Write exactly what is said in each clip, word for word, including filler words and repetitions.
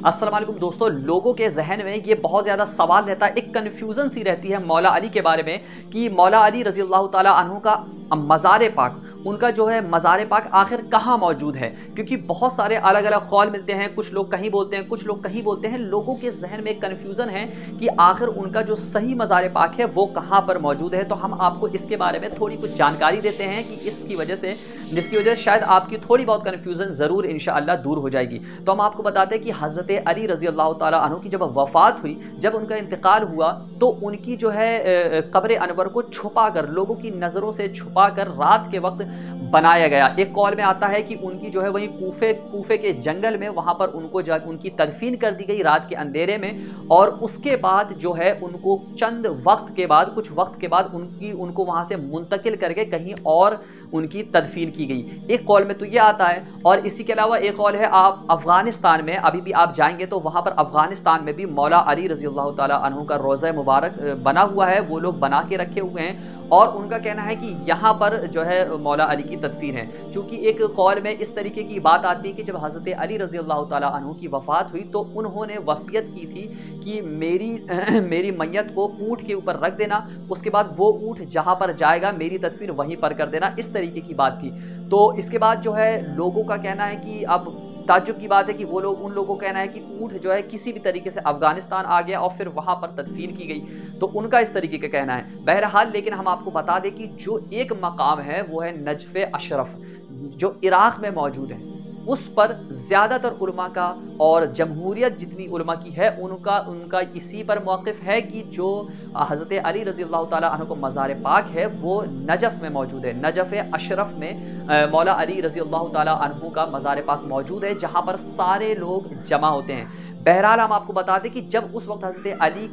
अस्सलाम वालेकुम दोस्तों, लोगों के जहन में ये बहुत ज़्यादा सवाल रहता है, एक कन्फ्यूज़न सी रहती है मौला अली के बारे में कि मौला अली रज़ी अल्लाह ताला अन्हु का मज़ार पाक, उनका जो है मज़ार पाक आखिर कहाँ मौजूद है। क्योंकि बहुत सारे अलग अलग कौल मिलते हैं, कुछ लोग कहीं बोलते हैं, कुछ लोग कहीं बोलते हैं। लोगों के जहन में एक कन्फ्यूज़न है कि आखिर उनका जो सही मज़ार पाक है वो कहाँ पर मौजूद है। तो हम आपको इसके बारे में थोड़ी कुछ जानकारी देते हैं कि इसकी वजह से जिसकी वजह से शायद आपकी थोड़ी बहुत कन्फ्यूज़न ज़रूर इंशाअल्लाह दूर हो जाएगी। तो हम आपको बताते हैं कि हज़रत अली रज़ी अल्लाह ताला अन्हु की जब वफ़ात हुई, जब उनका इंतकाल हुआ, तो उनकी जो है कब्र अनवर को छुपा कर, लोगों की नज़रों से छुपा कर रात के वक्त बनाया गया। एक कौल में आता है कि उनकी जो है वही कूफे कूफे के जंगल में वहाँ पर उनको जो उनकी तदफीन कर दी गई रात के अंधेरे में। और उसके बाद जो है उनको चंद वक्त के बाद कुछ वक्त के बाद उनकी उनको वहाँ से मुंतकिल करके कहीं और उनकी तदफीन की गई। एक कौल में तो ये आता है। और इसी के अलावा एक कौल है, आप अफ़गानिस्तान में अभी भी आप जाएंगे तो वहाँ पर अफ़गानिस्तान में भी मौला अली रज़ी अल्लाह ताला अन्हु का रोज़ा मुबारक बना हुआ है, वो लोग बना के रखे हुए हैं। और उनका कहना है कि यहाँ पर जो है मौला अली की तदफीन है। चूँकि एक कौल में इस तरीके की बात आती है कि जब हज़रत अली रज़ी अल्लाह ताला अन्हु की वफ़ात हुई तो उन्होंने वसीयत की थी कि मेरी मेरी मैयत को ऊँट के ऊपर रख देना, उसके बाद वो ऊँट जहाँ पर जाएगा मेरी तदफीन वहीं पर कर देना, इस तरीके की बात थी। तो इसके बाद जो है लोगों का कहना है कि अब ताज्जुब की बात है कि वो लोग उन लोगों का कहना है कि ऊँट जो है किसी भी तरीके से अफ़गानिस्तान आ गया और फिर वहाँ पर तदफीन की गई, तो उनका इस तरीके का कहना है। बहरहाल लेकिन हम आपको बता दें कि जो एक मकाम है वो है नजफ़ अशरफ, जो इराक़ में मौजूद है। उस पर ज़्यादातर उलमा का और जमहूरियत जितनी उलमा की है उनका उनका इसी पर मौक़िफ़ है कि जो हज़रत अली रज़ी अल्लाह ताला अन्हु को मज़ार पाक है वो नजफ़ में मौजूद है। नजफ़ अशरफ में मौला अली रज़ी अल्लाह ताला अन्हु का मज़ार पाक मौजूद है, जहाँ पर सारे लोग जमा होते हैं। बहरहाल हम आपको बता दें कि जब उस वक्त हज़रत अली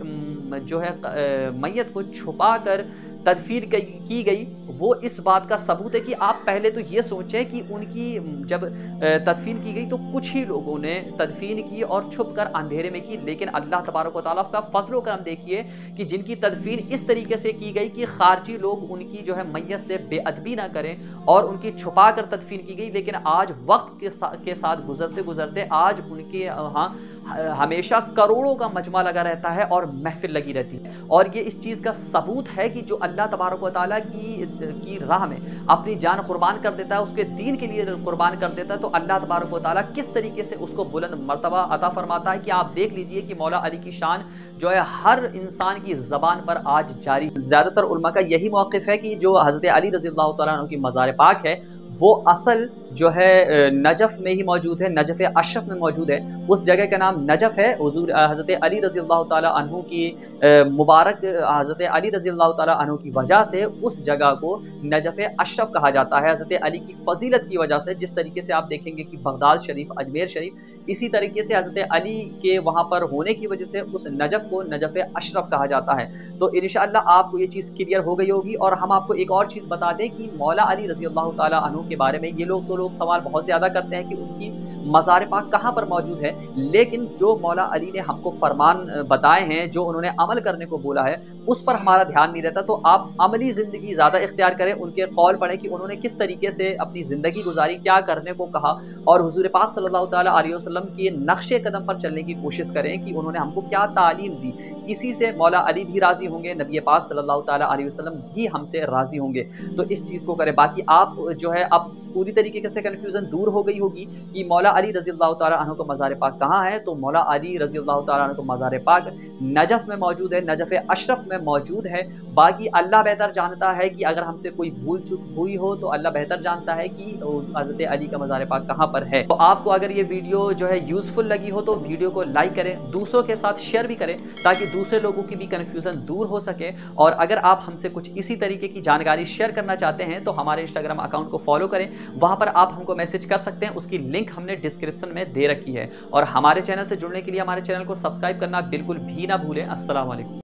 की जो है मैयत को छुपा कर तदफीन की गई, वो इस बात का सबूत है कि आप पहले तो ये सोचें कि उनकी जब तदफीन की गई तो कुछ ही लोगों ने तदफीन की और छुप कर अंधेरे में की। लेकिन अल्लाह तबारक व तआला का फजल करम देखिए कि जिनकी तदफीन इस तरीके से की गई कि खारजी लोग उनकी जो है मैयत से बेअदबी ना करें और उनकी छुपा कर तदफीन की गई। लेकिन आज वक्त के साथ के साथ गुजरते गुजरते आज उनके यहाँ हमेशा करोड़ों का मजमा लगा रहता है और महफिल लगी रहती है। और ये इस चीज़ का सबूत है कि जो अल्लाह तबारक व तआला की की राह में अपनी जान कुर्बान कर देता है, उसके दीन के लिए कुर्बान कर देता है, तो अल्लाह तबारक व तआला किस तरीके से उसको बुलंद मर्तबा अता फरमाता है कि आप देख लीजिए कि मौला अली की शान जो है हर इंसान की ज़बान पर आज जारी। ज़्यादातर उलमा का यही मौक़िफ़ है कि जो हज़रत अली रज़ी अल्लाह ताला अन्हु की मज़ार पाक है वो असल जो है नजफ़ में ही मौजूद है, नजफ़ अशरफ में मौजूद है। उस जगह का नाम नजफ़ है। हुज़ूर हज़रत अली रज़ी अल्लाह ताला अन्हु की मुबारक हज़रत अली रज़ी अल्लाह ताला अन्हु की वजह से उस जगह को नजफ़ अशरफ कहा जाता है। हज़रत अली की फ़ज़ीलत की वजह से, जिस तरीके से आप देखेंगे कि बगदाद शरीफ, अजमेर शरीफ, इसी तरीके से हज़रत अली के वहाँ पर होने की वजह से उस नजफ़ को नजफ़ अशरफ कहा जाता है। तो इंशाअल्लाह आपको ये चीज़ क्लियर हो गई होगी। और हम आपको एक और चीज़ बता दें कि मौला अली रज़ी अल्लाह ताला अन्हु के बारे में ये लोग तो लोग सवाल बहुत ज़्यादा करते हैं कि उनकी मज़ार पाक कहाँ पर मौजूद है। लेकिन जो मौला अली ने हमको फरमान बताए हैं, जो उन्होंने अमल करने को बोला है, उस पर हमारा ध्यान नहीं रहता। तो आप अमली ज़िंदगी ज़्यादा इख्तियार करें, उनके कौल पढ़ें कि उन्होंने किस तरीके से अपनी ज़िंदगी गुजारी, क्या करने को कहा, और हुज़ूर पाक सल्लल्लाहु ताला अलैहि वसल्लम के नक्शे कदम पर चलने की कोशिश करें कि उन्होंने हमको क्या तालीम दी। इसी से मौला अली भी राज़ी होंगे, नबी पाक सल्लल्लाहु ताला अलैहि वसल्लम भी हमसे राज़ी होंगे। तो इस चीज़ को करें। बाकी आप जो है अब पूरी तरीके से कन्फ्यूज़न दूर हो गई होगी कि मौला अली रज़ी अल्लाह ताला अन्हु का मज़ार पाक कहाँ है। तो मौला अली रज़ी अल्लाह ताला अन्हु का मज़ार पाक नजफ़ में मौजूद है, नजफ़ अशरफ में मौजूद है। बाकी अल्लाह बेहतर जानता है कि अगर हमसे कोई भूल चूक हुई हो तो अल्लाह बेहतर जानता है कि हज़रत अली का मज़ार पाक कहाँ पर है। तो आपको अगर ये वीडियो जो है यूज़फुल लगी हो तो वीडियो को लाइक करें, दूसरों के साथ शेयर भी करें ताकि दूसरे लोगों की भी कन्फ्यूज़न दूर हो सके। और अगर आप हमसे कुछ इसी तरीके की जानकारी शेयर करना चाहते हैं तो हमारे इंस्टाग्राम अकाउंट को फॉलो करें, वहाँ पर आप हमको मैसेज कर सकते हैं। उसकी लिंक हमने डिस्क्रिप्शन में दे रखी है। और हमारे चैनल से जुड़ने के लिए हमारे चैनल को सब्सक्राइब करना बिल्कुल भी ना भूलें। अस्सलाम वालेकुम।